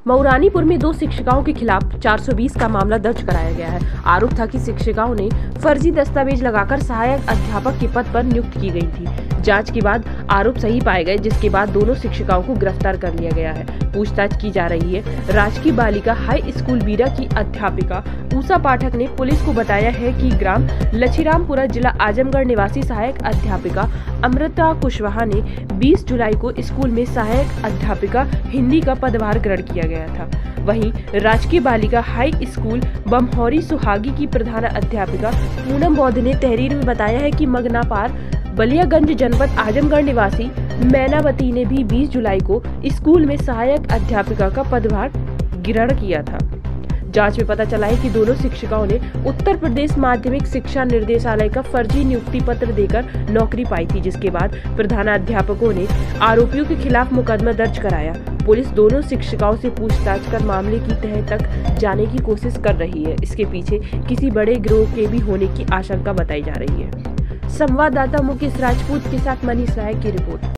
मऊरानीपुर में 2 शिक्षिकाओं के खिलाफ 420 का मामला दर्ज कराया गया है। आरोप था कि शिक्षिकाओं ने फर्जी दस्तावेज लगाकर सहायक अध्यापक के पद पर नियुक्त की गई थी। जांच के बाद आरोप सही पाए गए, जिसके बाद दोनों शिक्षिकाओं को गिरफ्तार कर लिया गया है। पूछताछ की जा रही है। राजकीय बालिका हाई स्कूल बीरा की अध्यापिका उषा पाठक ने पुलिस को बताया है कि ग्राम लछीरामपुरा जिला आजमगढ़ निवासी सहायक अध्यापिका अमृता कुशवाहा ने 20 जुलाई को स्कूल में सहायक अध्यापिका हिंदी का पदभार ग्रहण किया गया था। वहीं राजकीय बालिका हाई स्कूल बमहौरी सुहागी की प्रधान अध्यापिका पूनम बौद्ध ने तहरीर में बताया है कि मगनापार बलियागंज जनपद आजमगढ़ निवासी मैनावती ने भी 20 जुलाई को स्कूल में सहायक अध्यापिका का पदभार ग्रहण किया था। जांच में पता चला है कि दोनों शिक्षिकाओं ने उत्तर प्रदेश माध्यमिक शिक्षा निर्देशालय का फर्जी नियुक्ति पत्र देकर नौकरी पाई थी, जिसके बाद प्रधानाध्यापकों ने आरोपियों के खिलाफ मुकदमा दर्ज कराया। पुलिस दोनों शिक्षिकाओं से पूछताछ कर मामले की तह तक जाने की कोशिश कर रही है। इसके पीछे किसी बड़े गिरोह के भी होने की आशंका बताई जा रही है। संवाददाता मुकेश राजपूत के साथ मनीष राय की रिपोर्ट।